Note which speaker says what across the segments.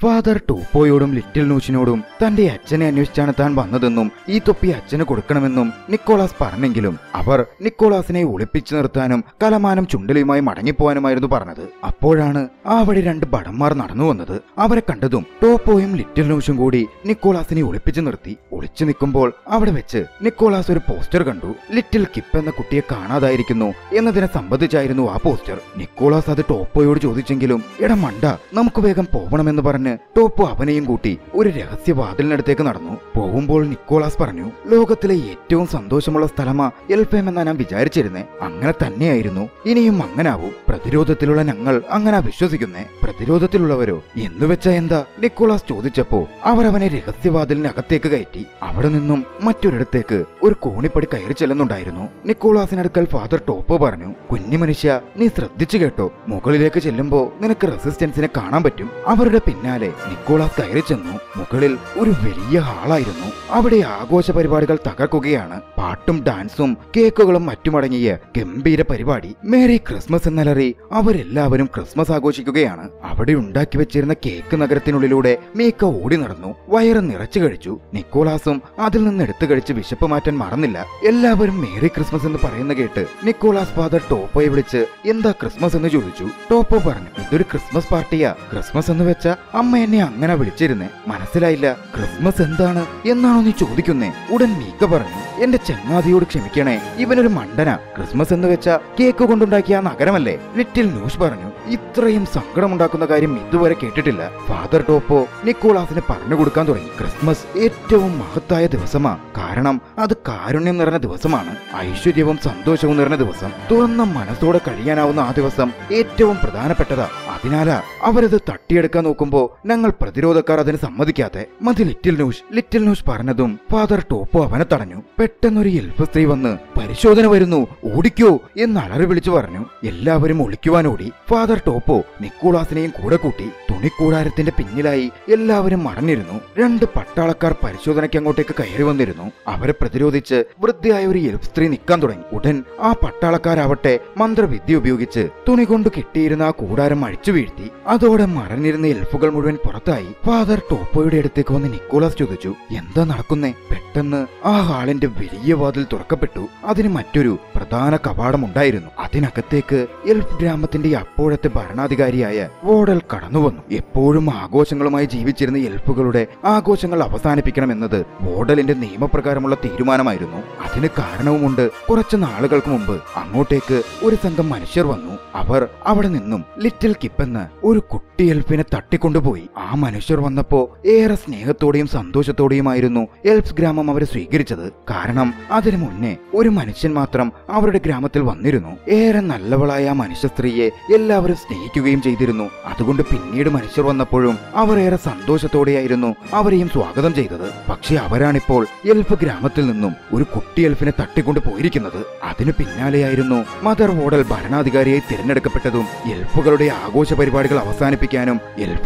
Speaker 1: Father ടോപ്പോയോടും little നൂഷിനോടും തന്റെ അച്ഛനെ അന്വേഷിച്ചാണ് താൻ വന്നതെന്നും ഈ തൊപ്പി അച്ഛന് കൊടുക്കണമെന്നും നിക്കോളാസ് പറഞ്ഞെങ്കിലും അവർ നിക്കോളാസിനെ ഒളിപ്പിച്ചു നിർത്താനും കലമാനം ചുണ്ടലിയുമായി മടങ്ങിപ്പോവാനുമായിരുന്നു പറഞ്ഞത്. അപ്പോഴാണ് ആ വഴി 2 ഭടന്മാർ നടന്നു വന്നത്. അവരെ കണ്ടതും ടോപ്പോയും ലിറ്റിൽ നൂഷും കൂടി നിക്കോളാസിനെ ഒളിപ്പിച്ചു നിർത്തി. ഒളിച്ചു നിൽക്കുമ്പോൾ അവിടെ വെച്ച് നിക്കോളാസ് ഒരു പോസ്റ്റർ കണ്ടു. ലിറ്റിൽ കിപ്പ് എന്ന കുട്ടിയെ കാണാതായിരിക്കുന്നു എന്നതിനെ സംബന്ധിച്ചായിരുന്നു ആ പോസ്റ്റർ. നിക്കോളാസ് അത് ടോപ്പോയോട് ചോദിച്ചെങ്കിലും എടാ മണ്ട, നമുക്ക് വേഗം പോകണമെന്ന് പറഞ്ഞ് ടോപ്പോ അവനെയും കൂട്ടി ഒരു രഹസ്യ വാതിലിനടുത്തേക്ക് നടന്നു. പോകുമ്പോൾ നിക്കോളാസ് പറഞ്ഞു, ലോകത്തിലെ ഏറ്റവും സന്തോഷമുള്ള സ്ഥലമാ എൽഫേം എന്നാ ഞാൻ വിചാരിച്ചിരുന്നേ. അങ്ങനെ തന്നെയായിരുന്നു, ഇനിയും അങ്ങനാവും. പ്രതിരോധത്തിലുള്ള ഞങ്ങൾ അങ്ങനെ വിശ്വസിക്കുന്നേ. പ്രതിരോധത്തിലുള്ളവരോ എന്നുവെച്ചാ എന്താ? നിക്കോളാസ് ചോദിച്ചപ്പോ അവരവനെ രഹസ്യവാതിലിനകത്തേക്ക് കയറ്റി. അവിടെ നിന്നും മറ്റൊരിടത്തേക്ക് ഒരു കോണിപ്പടി കയറി ചെല്ലുന്നുണ്ടായിരുന്നു. നിക്കോളാസിനടുക്കൽ ഫാദർ ടോപ്പോ പറഞ്ഞു, കുഞ്ഞു മനുഷ്യ, നീ ശ്രദ്ധിച്ചു കേട്ടോ, മുകളിലേക്ക് ചെല്ലുമ്പോ നിനക്ക് റെസിസ്റ്റൻസിനെ കാണാൻ പറ്റും. അവരുടെ പിന്നാലെ നിക്കോളാസ് കയറി ചെന്നു. മുകളിൽ ഒരു വലിയ ഹാളായിരുന്നു. അവിടെ ആഘോഷ പരിപാടികൾ തകർക്കുകയാണ്. പാട്ടും ഡാൻസും കേക്കുകളും മറ്റുമടങ്ങിയ ഗംഭീര പരിപാടി. മേരി ക്രിസ്മസ് എന്നലറി അവരെല്ലാവരും ക്രിസ്മസ് ആഘോഷിക്കുകയാണ്. അവിടെ ഉണ്ടാക്കി വെച്ചിരുന്ന കേക്ക് നഗരത്തിനുള്ളിലൂടെ മീക്ക ഓടി നടന്നു. വയറ് നിറച്ചു കഴിച്ചു. നിക്കോളാസും അതിൽ നിന്ന് എടുത്തു കഴിച്ച് വിശപ്പ് മാറ്റാൻ മറന്നില്ല. എല്ലാവരും മേരി ക്രിസ്മസ് എന്ന് പറയുന്ന കേട്ട് നിക്കോളാസ് ഫാദർ ടോപ്പോയെ വിളിച്ച് എന്താ ക്രിസ്മസ് എന്ന് ചോദിച്ചു. ടോപ്പോ പറഞ്ഞു, ഇതൊരു ക്രിസ്മസ് പാർട്ടിയാ. ക്രിസ്മസ് എന്ന് വെച്ച അമ്മ എന്നെ അങ്ങനെ വിളിച്ചിരുന്നേ. മനസ്സിലായില്ല, ക്രിസ്മസ് എന്താണ് എന്നാണോ നീ ചോദിക്കുന്നേ? ഉടൻ മീക്ക പറഞ്ഞു, എന്റെ ചങ്ങാതിയോട് ക്ഷമിക്കണേ, ഇവനൊരു മണ്ടനാ. ക്രിസ്മസ് എന്ന് വെച്ച കേക്ക് കൊണ്ടുണ്ടാക്കിയ നഗരമല്ലേ? ലിറ്റിൽ ന്യൂഷ് പറഞ്ഞു, ഇത്രയും സങ്കടമുണ്ടാക്കുന്ന കാര്യം ഇതുവരെ കേട്ടിട്ടില്ല. ഫാദർ ടോപ്പോ നിക്കോളാസിന് പറഞ്ഞു കൊടുക്കാൻ തുടങ്ങി. ക്രിസ്മസ് ഏറ്റവും മഹത്തായ ദിവസമാ. കാരണം അത് കാരുണ്യം നിറഞ്ഞ ദിവസമാണ്. ഐശ്വര്യവും സന്തോഷവും നിറഞ്ഞ ദിവസം. തുറന്ന മനസ്സോടെ കഴിയാനാവുന്ന ആ ദിവസം ഏറ്റവും പ്രധാനപ്പെട്ടതാ. അതിനാലാ അവരത് തട്ടിയെടുക്കാൻ നോക്കുമ്പോ ഞങ്ങൾ പ്രതിരോധക്കാർ അതിന് സമ്മതിക്കാതെ. മതി ലിറ്റിൽ നൂഷ് പറഞ്ഞതും ഫാദർ ടോപ്പോ അവനെ തടഞ്ഞു. പെട്ടെന്നൊരു എൽഫ് സ്ത്രീ വന്ന് പരിശോധന വരുന്നു, ഓടിക്കോ എന്ന് അലറി വിളിച്ചു പറഞ്ഞു. എല്ലാവരും ഒളിക്കുവാനോടി. ഫാദർ ടോപ്പോ നിക്കോളാസിനെയും കൂടെ കൂട്ടി. തുണിക്കൂടാരത്തിന്റെ പിന്നിലായി എല്ലാവരും മറഞ്ഞിരുന്നു. 2 പട്ടാളക്കാർ പരിശോധനയ്ക്ക് അങ്ങോട്ടേക്ക് കയറി വന്നിരുന്നു. അവരെ പ്രതിരോധിച്ച് വൃദ്ധയായ ഒരു എൽഫ് സ്ത്രീ നിൽക്കാൻ തുടങ്ങി. ഉടൻ ആ പട്ടാളക്കാരാവട്ടെ മന്ത്രവിദ്യ ഉപയോഗിച്ച് തുണി കൊണ്ട് കെട്ടിയിരുന്ന ആ കൂടാരം അഴിച്ചു വീഴ്ത്തി. അതോടെ മറഞ്ഞിരുന്ന എൽഫുകൾ മുഴുവൻ പുറത്തായി. ഫാദർ ടോപ്പോയുടെ അടുത്തേക്ക് വന്ന് നിക്കോളാസ് ചോദിച്ചു, എന്താ നടക്കുന്നേ? പെട്ടെന്ന് ആ ഹാളിന്റെ വലിയ വാതിൽ തുറക്കപ്പെട്ടു. അതിന് മറ്റൊരു പ്രധാന കവാടം ഉണ്ടായിരുന്നു. അതിനകത്തേക്ക് എൽഫ് ഗ്രാമത്തിന്റെ അപ്പോഴത്തെ ഭരണാധികാരിയായ വോഡൽ കടന്നു വന്നു. എപ്പോഴും ആഘോഷങ്ങളുമായി ജീവിച്ചിരുന്ന എൽഫുകളുടെ ആഘോഷങ്ങൾ അവസാനിപ്പിക്കണമെന്നത് വോഡലിന്റെ നിയമപ്രകാരമുള്ള തീരുമാനമായിരുന്നു. അതിന് കാരണവുമുണ്ട്. കുറച്ചു നാളുകൾക്ക് മുമ്പ് അങ്ങോട്ടേക്ക് ഒരു സംഘം മനുഷ്യർ വന്നു. അവർ അവിടെ നിന്നും ലിറ്റിൽ കിപ്പ് എന്ന ഒരു കുട്ടി എൽഫിനെ തട്ടിക്കൊണ്ടുപോയി. ആ മനുഷ്യർ വന്നപ്പോ ഏറെ സ്നേഹത്തോടെയും സന്തോഷത്തോടെയുമായിരുന്നു എൽഫ്സ് ഗ്രാമം അവരെ സ്വീകരിച്ചത്. കാരണം അതിനു മുന്നേ ഒരു മനുഷ്യൻ മാത്രം അവരുടെ ഗ്രാമത്തിൽ വന്നിരുന്നു. ഏറെ നല്ലവളായ ആ മനുഷ്യ സ്ത്രീയെ എല്ലാവരും സ്നേഹിക്കുകയും ചെയ്തിരുന്നു. അതുകൊണ്ട് പിന്നീട് മനുഷ്യർ വന്നപ്പോഴും അവർ ഏറെ സന്തോഷത്തോടെയായിരുന്നു അവരെയും സ്വാഗതം ചെയ്തത്. പക്ഷെ അവരാണിപ്പോൾ എൽഫ് ഗ്രാമത്തിൽ നിന്നും ഒരു കുട്ടി എൽഫിനെ തട്ടിക്കൊണ്ടു പോയിരിക്കുന്നത്. അതിനു പിന്നാലെയായിരുന്നു മദർ വോഡൽ ഭരണാധികാരിയായി തിരഞ്ഞെടുക്കപ്പെട്ടതും എൽഫുകളുടെ ആഘോഷ പരിപാടികൾ അവസാനിപ്പിക്കാനും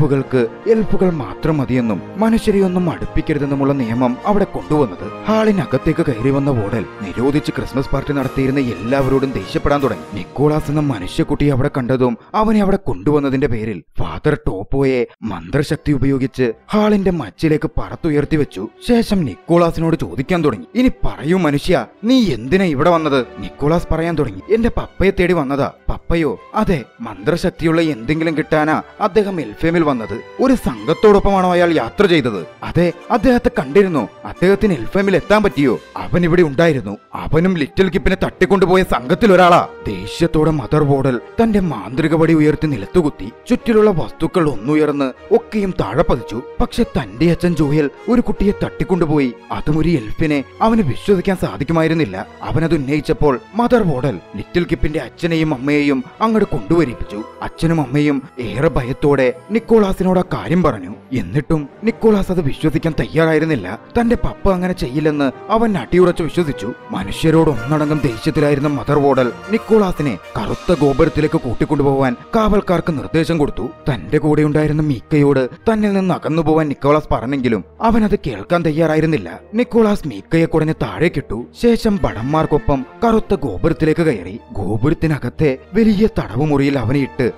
Speaker 1: എൽഫുകൾ മാത്രം മതിയെന്നും മനുഷ്യരെയൊന്നും അടുപ്പിക്കരുതെന്നുമുള്ള നിയമം അവിടെ കൊണ്ടുവന്നത്. ഹാളിനകത്തേക്ക് കയറി വന്ന വോഡൽ നിരോധിച്ച് ക്രിസ്മസ് പാർട്ടി നടത്തിയിരുന്ന എല്ലാവരോടും ദേഷ്യപ്പെടാൻ തുടങ്ങി. നിക്കോളാസ് എന്ന മനുഷ്യക്കുട്ടിയെ അവിടെ കണ്ടതും അവനെ അവിടെ കൊണ്ടുവന്നതിന്റെ പേരിൽ ഫാദർ ടോപ്പോയെ മന്ത്രശക്തി ഉപയോഗിച്ച് ഹാളിന്റെ മച്ചിലേക്ക് പറത്തുയർത്തി വെച്ചു. ശേഷം നിക്കോളാസിനോട് ചോദിക്കാൻ തുടങ്ങി, ഇനി പറയൂ മനുഷ്യ, നീ എന്തിനാ ഇവിടെ വന്നത്? നിക്കോളാസ് പറയാൻ തുടങ്ങി, എന്റെ പപ്പയെ തേടി വന്നതാ. പപ്പയോ? അതെ. മന്ത്രശക്തിയുള്ള എന്തെങ്കിലും കിട്ടാനാ അദ്ദേഹം എൽഫേമിൽ വന്നത്. ഒരു സംഘത്തോടൊപ്പമാണോ അയാൾ യാത്ര ചെയ്തത്? അതെ. അദ്ദേഹത്തെ കണ്ടിരുന്നോ? അദ്ദേഹത്തിന് എൽഫേമിൽ എത്താൻ പറ്റിയോ? അവൻ ഇവിടെ ഉണ്ടായിരുന്നു. അവനും ലിറ്റിൽ കിപ്പിനെ തട്ടിക്കൊണ്ടുപോയ സംഘത്തിൽ ഒരാളാ. ദേഷ്യത്തോടെ മദർ വോഡൽ തന്റെ മാന്ത്രിക വടി ഉയർത്തി നിലത്തുകുത്തി. ചുറ്റിലുള്ള വസ്തുക്കൾ ഒന്നുയർന്ന് ഒക്കെയും താഴെ പതിച്ചു. പക്ഷെ തന്റെ അച്ഛൻ ജോയൽ ഒരു കുട്ടിയെ തട്ടിക്കൊണ്ടുപോയി. അതും ഒരു എൽഫിനെ. അവന് വിശ്വസിക്കാൻ സാധിക്കുമായിരുന്നില്ല. അവനത് ഉന്നയിച്ചപ്പോൾ മദർ വോഡൽ ലിറ്റിൽ കിപ്പിന്റെ അച്ഛനെയും അമ്മയെയും അങ്ങോട്ട് കൊണ്ടുവരിപ്പിച്ചു. അച്ഛനും അമ്മയും ഏറെ ഭയത്തോടെ നിക്കോളാസിനോട് ആ കാര്യം പറഞ്ഞു. എന്നിട്ടും നിക്കോളാസ് അത് വിശ്വസിക്കാൻ തയ്യാറായിരുന്നില്ല. തന്റെ പപ്പ അങ്ങനെ ചെയ്യില്ലെന്ന് അവൻ അടിയുറച്ചു വിശ്വസിച്ചു. മനുഷ്യരോട് ഒന്നടങ്കം ദേഷ്യത്തിലായിരുന്ന മദർ വോഡൽ നിക്കോളാസിനെ കറുത്ത ഗോപുരത്തിലേക്ക് കൂട്ടിക്കൊണ്ടുപോവാൻ കാവൽക്കാർക്ക് നിർദ്ദേശം കൊടുത്തു. തന്റെ കൂടെ ഉണ്ടായിരുന്ന മീക്കയോട് തന്നിൽ നിന്ന് അകന്നുപോവാൻ നിക്കോളാസ് പറഞ്ഞെങ്കിലും അവൻ അത് കേൾക്കാൻ തയ്യാറായിരുന്നില്ല. നിക്കോളാസ് മീക്കയെ കുടഞ്ഞ് താഴേക്കിട്ടു. ശേഷം ഭടന്മാർക്കൊപ്പം കറുത്ത ഗോപുരത്തിലേക്ക് കയറി. ഗോപുരത്തിനകത്തെ വലിയ തടവുമുറിയിൽ അവനെ ഇട്ട് ഭടന്മാർ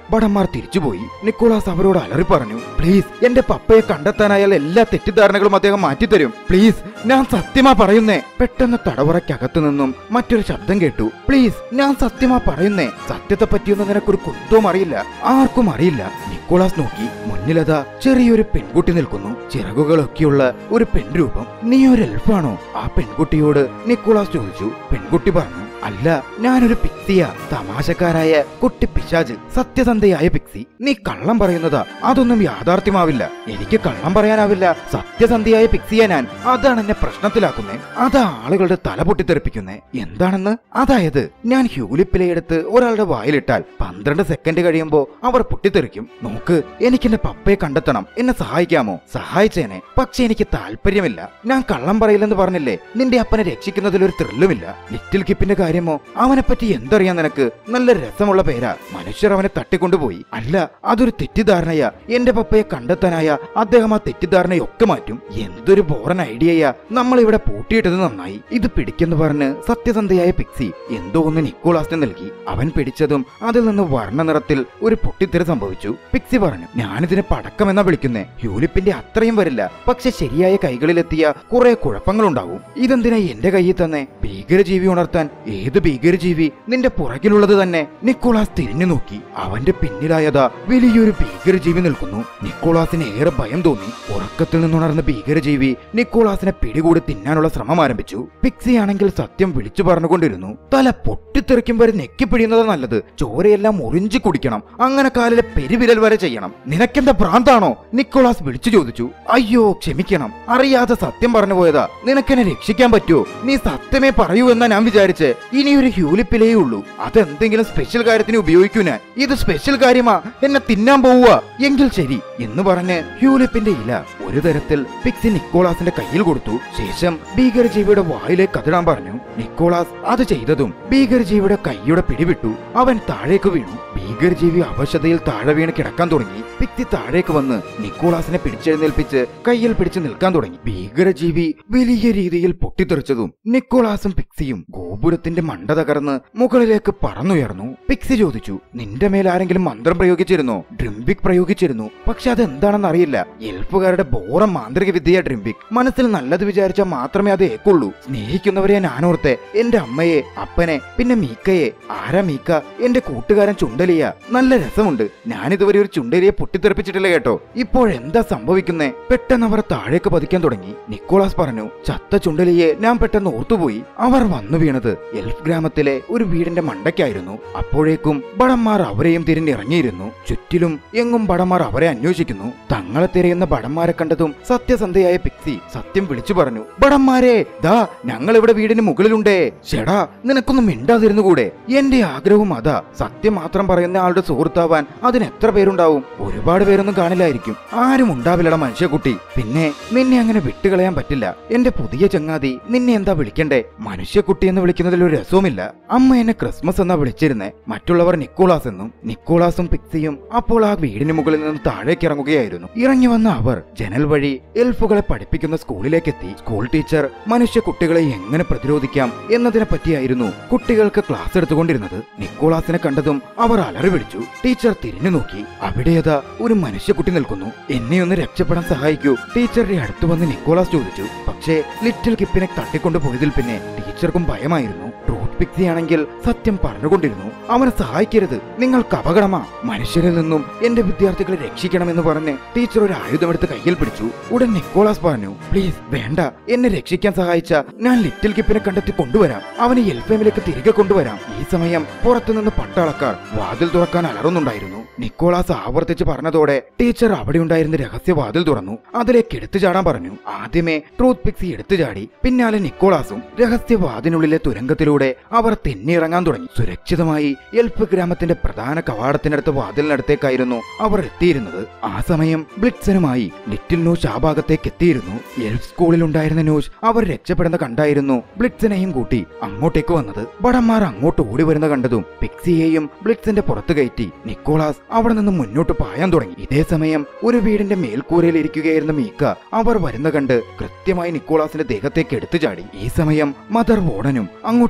Speaker 1: തിരിച്ചുപോയി. നിക്കോളാസ് അവരോട് അലറി പറഞ്ഞു, പ്ലീസ് എന്റെ പപ്പയെ കണ്ടെത്താനായാൽ എല്ലാ തെറ്റിദ്ധാരണകളും അദ്ദേഹം മാറ്റിത്തരും. പ്ലീസ്, ഞാൻ സത്യമാ പറയുന്നേ. പെട്ടെന്ന് തടവറയ്ക്കകത്തു നിന്നും മറ്റൊരു ശബ്ദം കേട്ടു. പ്ലീസ്, ഞാൻ സത്യമാ പറയുന്നേ. സത്യത്തെ പറ്റിയൊന്നും നിനക്കൊരു കുന്തവും അറിയില്ല, ആർക്കും അറിയില്ല. നിക്കോളാസ് നോക്കി. മുന്നിലതാ ചെറിയൊരു പെൺകുട്ടി നിൽക്കുന്നു. ചിറകുകളൊക്കെയുള്ള ഒരു പെൺരൂപം. നീ ഒരു എൽഫാണോ? ആ പെൺകുട്ടിയോട് നിക്കോളാസ് ചോദിച്ചു. പെൺകുട്ടി പറഞ്ഞു, അല്ല, ഞാനൊരു പിക്സിയാ, തമാശക്കാരായ കുട്ടി പിശാച്, സത്യസന്ധയായ പിക്സി. നീ കള്ളം പറയുന്നതാ, അതൊന്നും യാഥാർത്ഥ്യമാവില്ല. എനിക്ക് കള്ളം പറയാനാവില്ല, സത്യസന്ധയായ പിക്സിയാ ഞാൻ. അതാണ് എന്നെ പ്രശ്നത്തിലാക്കുന്നേ, അതാ ആളുകളുടെ തല പൊട്ടിത്തെറിപ്പിക്കുന്നേ. എന്താണെന്ന്? അതായത് ഞാൻ ഹ്യൂലിപ്പിലയെടുത്ത് ഒരാളുടെ വായിലിട്ടാൽ 12 സെക്കൻഡ് കഴിയുമ്പോ അവർ പൊട്ടിത്തെറിക്കും. നോക്ക്, എനിക്ക് എന്റെ പപ്പയെ കണ്ടെത്തണം, എന്നെ സഹായിക്കാമോ? സഹായിച്ചേനെ, പക്ഷെ എനിക്ക് താല്പര്യമില്ല. ഞാൻ കള്ളം പറയില്ലെന്ന് പറഞ്ഞില്ലേ? നിന്റെ അപ്പനെ രക്ഷിക്കുന്നതിൽ ഒരു ത്രില്ലുമില്ല. ലിറ്റിൽ കിപ്പിന്റെ കാര്യമോ? അവനെ പറ്റി എന്തറിയാൻ നിനക്ക്? നല്ല രസമുള്ള പേരാ. മനുഷ്യർ അവനെ തട്ടിക്കൊണ്ടുപോയി. അല്ല, അതൊരു തെറ്റിദ്ധാരണയാ. എന്റെ പപ്പയെ കണ്ടെത്താനായ അദ്ദേഹം ആ തെറ്റിദ്ധാരണയൊക്കെ മാറ്റും. എന്തൊരു ബോറൻ ഐഡിയയാ. നമ്മൾ ഇവിടെ പൂട്ടിയിട്ടത് നന്നായി. ഇത് പിടിക്കെന്ന് പറഞ്ഞ് സത്യസന്ധയായ പിക്സി എന്തോ ഒന്ന് നിക്കോളാസിന് നൽകി. അവൻ പിടിച്ചതും അതിൽ നിന്ന് വർണ്ണ നിറത്തിൽ ഒരു പൊട്ടിത്തെറി സംഭവിച്ചു. പിക്സി പറഞ്ഞു, ഞാനിതിനെ പടക്കമെന്നാ വിളിക്കുന്നേ. ഹ്യൂലിപ്പിന്റെ അത്രയും വരില്ല, പക്ഷെ ശരിയായ കൈകളിലെത്തിയ കുറെ കുഴപ്പങ്ങളുണ്ടാവും. ഇതെന്തിനാ എന്റെ കയ്യിൽ തന്നെ? ഭീകരജീവി ഉണർത്താൻ. ഏത് ഭീകരജീവി? നിന്റെ പുറകിലുള്ളത് തന്നെ. നിക്കോളാസ് തിരിഞ്ഞു നോക്കി. അവന്റെ പിന്നിലായതാ വലിയൊരു ഭീകരജീവി നിൽക്കുന്നു. നിക്കോളാസിന് ഏറെ ഭയം തോന്നി. ഉറക്കത്തിൽ നിന്നുണർന്ന ഭീകരജീവി നിക്കോളാസിനെ പിടികൂടി തിന്നാനുള്ള ശ്രമം ആരംഭിച്ചു. പിക്സി ആണെങ്കിൽ സത്യം വിളിച്ചു പറഞ്ഞുകൊണ്ടിരുന്നു. തല പൊട്ടിത്തെറിക്കും വരെ നെക്കിപ്പിടിയുന്നത് നല്ലത്. ചോരയെല്ലാം മുറിഞ്ചു കുടിക്കണം. അങ്ങനെ കാലിലെ പെരുവിരൽ വരെ ചെയ്യണം. നിനക്കെന്താ ഭ്രാന്താണോ? നിക്കോളാസ് വിളിച്ചു ചോദിച്ചു. അയ്യോ, ക്ഷമിക്കണം, അറിയാതെ സത്യം പറഞ്ഞു പോയതാ. നിനക്കെന്നെ രക്ഷിക്കാൻ പറ്റുമോ? നീ സത്യമേ പറയൂ എന്നാ ഞാൻ വിചാരിച്ചേ. ഇനിയൊരു ഹ്യൂലിപ്പിലേ ഉള്ളൂ, അതെന്തെങ്കിലും സ്പെഷ്യൽ കാര്യത്തിന് ഉപയോഗിക്കൂ ഞാൻ. ഇത് സ്പെഷ്യൽ കാര്യമാ, എന്നെ തിന്നാൻ പോവുക. എങ്കിൽ ശരി എന്ന് പറഞ്ഞ് ഹ്യൂലിപ്പിന്റെ ഇല ഒരു തരത്തിൽ പിക്സി നിക്കോളാസിന്റെ കയ്യിൽ കൊടുത്തു. ശേഷം ഭീകരജീവിയുടെ വായിലേക്ക് അതിടാൻ പറഞ്ഞു. നിക്കോളാസ് അത് ചെയ്തതും ഭീകരജീവിയുടെ കൈയുടെ പിടിവിട്ടു. അവൻ താഴേക്ക് വീണു. ഭീകരജീവി അവശതയിൽ താഴെ വീണ് കിടക്കാൻ തുടങ്ങി. പിക്സി താഴേക്ക് വന്ന് നിക്കോളാസിനെ പിടിച്ചെഴുന്നേൽപ്പിച്ച് കയ്യിൽ പിടിച്ച് നിൽക്കാൻ തുടങ്ങി. ഭീകരജീവി വലിയ രീതിയിൽ പൊട്ടിത്തെറിച്ചതും നിക്കോളാസും പിക്സിയും ഗോപുരത്തിന്റെ മണ്ട തകർന്ന് മുകളിലേക്ക് പറന്നുയർന്നു. പിക്സി ചോദിച്ചു, നിന്റെ മേൽ ആരെങ്കിലും മന്ത്രം പ്രയോഗിച്ചിരുന്നോ? ഡ്രിംബിക് പ്രയോഗിച്ചിരുന്നു, പക്ഷെ അതെന്താണെന്ന് അറിയില്ല. എൽഫുകാരുടെ ബോറം മാന്ത്രിക വിദ്യ ഡ്രിംബിക്. മനസ്സിൽ നല്ലത് വിചാരിച്ചാൽ മാത്രമേ അത് ഏക്കുള്ളൂ. സ്നേഹിക്കുന്നവരെ ഞാനോർത്തെ, എന്റെ അമ്മയെ, അപ്പനെ, പിന്നെ മീക്കയെ. ആരാ മീക്ക? എന്റെ കൂട്ടുകാരൻ ചുണ്ടലിയ. നല്ല രസമുണ്ട്. ഞാനിതുവരെ ഒരു ചുണ്ടലിയെ പൊട്ടിത്തെറിപ്പിച്ചിട്ടില്ല കേട്ടോ. ഇപ്പോഴെന്താ സംഭവിക്കുന്നേ? പെട്ടെന്ന് അവർ താഴേക്ക് പതിക്കാൻ തുടങ്ങി. നിക്കോളാസ് പറഞ്ഞു, ചത്ത ചുണ്ടലിയെ ഞാൻ പെട്ടെന്ന് ഓർത്തുപോയി. അവർ വന്നു വീണത് എൽഫ് ഗ്രാമത്തിലെ ഒരു വീടിന്റെ മണ്ടയ്ക്കായിരുന്നു. അപ്പോഴേക്കും ഭടന്മാർ അവരെയും തിരിഞ്ഞിറങ്ങിയിരുന്നു. ചുറ്റിലും എങ്ങും ഭടന്മാർ അവരെ അന്വേഷിക്കുന്നു. തങ്ങളെ തിരയുന്ന ഭടന്മാരെ കണ്ടതും സത്യസന്ധയായ പിക്സി സത്യം വിളിച്ചു പറഞ്ഞു, ഭടന്മാരെ, ദാ ഞങ്ങൾ ഇവിടെ വീടിന് മുകളിലുണ്ടേ. ചേടാ, നിനക്കൊന്നും മിണ്ടാതിരുന്നുകൂടെ? എന്റെ ആഗ്രഹവും അതാ. സത്യം മാത്രം പറയുന്ന ആളുടെ സുഹൃത്താവാൻ അതിന് എത്ര പേരുണ്ടാവും? ഒരുപാട് പേരൊന്നും കാണില്ലായിരിക്കും. ആരും ഉണ്ടാവില്ലട മനുഷ്യക്കുട്ടി. പിന്നെ നിന്നെ അങ്ങനെ വിട്ടുകളയാൻ പറ്റില്ല. എന്റെ പുതിയ ചങ്ങാതി, നിന്നെ എന്താ വിളിക്കണ്ടേ? മനുഷ്യക്കുട്ടി എന്ന് വിളിക്കുന്നതിൽ ഒരു രസവുമില്ല. അമ്മ എന്നെ ക്രിസ്മസ് എന്നാ വിളിച്ചിരുന്നേ. മറ്റുള്ളവർ നിക്കോളാസ് എന്നും. നിക്കോളാസും പിക്സിയും അപ്പോൾ ആ വീടിന് മുകളിൽ നിന്ന് താഴേക്ക് ഇറങ്ങുകയായിരുന്നു. ഇറങ്ങി വന്ന അവർ ജനൽ വഴി എൽഫുകളെ പഠിപ്പിക്കുന്ന സ്കൂളിലേക്കെത്തി. സ്കൂൾ ടീച്ചർ മനുഷ്യ കുട്ടികളെ എങ്ങനെ പ്രതിരോധിക്കാം എന്നതിനെ പറ്റിയായിരുന്നു കുട്ടികൾക്ക് ക്ലാസ് എടുത്തുകൊണ്ടിരുന്നത്. നിക്കോളാസിനെ കണ്ടതും അവർ അലറി വിളിച്ചു. ടീച്ചർ തിരിഞ്ഞു നോക്കി. അവിടെയതാ ഒരു മനുഷ്യക്കുട്ടി നിൽക്കുന്നു. എന്നെ ഒന്ന് രക്ഷപ്പെടാൻ സഹായിക്കൂ, ടീച്ചറുടെ അടുത്ത് വന്ന് നിക്കോളാസ് ചോദിച്ചു. പക്ഷേ ലിറ്റിൽ കിപ്പിനെ തട്ടിക്കൊണ്ടുപോയതിൽ പിന്നെ ടീച്ചർക്കും ഭയമായിരുന്നു. പിക്സി ആണെങ്കിൽ സത്യം പറഞ്ഞുകൊണ്ടിരുന്നു. അവനെ സഹായിക്കരുത്, നിങ്ങൾക്ക് അപകടമാ. മനുഷ്യരിൽ നിന്നും എന്റെ വിദ്യാർത്ഥികളെ രക്ഷിക്കണമെന്ന് പറഞ്ഞ് ടീച്ചർ ഒരു ആയുധമെടുത്ത് കയ്യിൽ പിടിച്ചു. ഉടൻ നിക്കോളാസ് പറഞ്ഞു, പ്ലീസ് വേണ്ട, എന്നെ രക്ഷിക്കാൻ സഹായിച്ച ഞാൻ ലിറ്റിൽ കിപ്പിനെ കണ്ടെത്തി കൊണ്ടുവരാം. അവനെ എൽഫേമിലേക്ക് തിരികെ കൊണ്ടുവരാം. ഈ സമയം പുറത്തുനിന്ന് പട്ടാളക്കാർ വാതിൽ തുറക്കാൻ അലറുന്നുണ്ടായിരുന്നു. നിക്കോളാസ് ആവർത്തിച്ച് പറഞ്ഞതോടെ ടീച്ചർ അവിടെ ഉണ്ടായിരുന്ന രഹസ്യ വാതിൽ തുറന്നു. അതിലേക്ക് എടുത്തു ചാടാൻ പറഞ്ഞു. ആദ്യമേ ട്രൂത്ത് പിക്സി എടുത്തു ചാടി. പിന്നാലെ നിക്കോളാസും. രഹസ്യ വാതിനുള്ളിലെ തുരങ്കത്തിലൂടെ അവർ തെന്നിയിറങ്ങാൻ തുടങ്ങി. സുരക്ഷിതമായി എൽഫ് ഗ്രാമത്തിന്റെ പ്രധാന കവാടത്തിനടുത്ത് വാതിലിനടുത്തേക്കായിരുന്നു അവർ എത്തിയിരുന്നത്. ആ സമയം ബ്ലിറ്റ്സനുമായി ലിറ്റിൽ നോഷ് ആ ഭാഗത്തേക്ക് എത്തിയിരുന്നു. എൽഫ് സ്കൂളിൽ ഉണ്ടായിരുന്ന നോഷ് അവർ രക്ഷപ്പെടുന്ന കണ്ടായിരുന്നു ബ്ലിറ്റ്സനെയും കൂട്ടി അങ്ങോട്ടേക്ക് വന്നത്. ഭടന്മാർ അങ്ങോട്ട് ഓടി വരുന്ന കണ്ടതും പിക്സിയെയും ബ്ലിറ്റ്സിന്റെ പുറത്തു കയറ്റി നിക്കോളാസ് അവിടെ നിന്ന് മുന്നോട്ട് പായാൻ തുടങ്ങി. ഇതേ സമയം ഒരു വീടിന്റെ മേൽക്കൂരയിൽ ഇരിക്കുകയായിരുന്ന മീക്ക അവർ വരുന്ന കണ്ട് കൃത്യമായി നിക്കോളാസിന്റെ ദേഹത്തേക്ക് എടുത്തു ചാടി. ഈ സമയം മദർ വോർഡനും അങ്ങോട്ടേക്ക് എത്തിയിരുന്നു.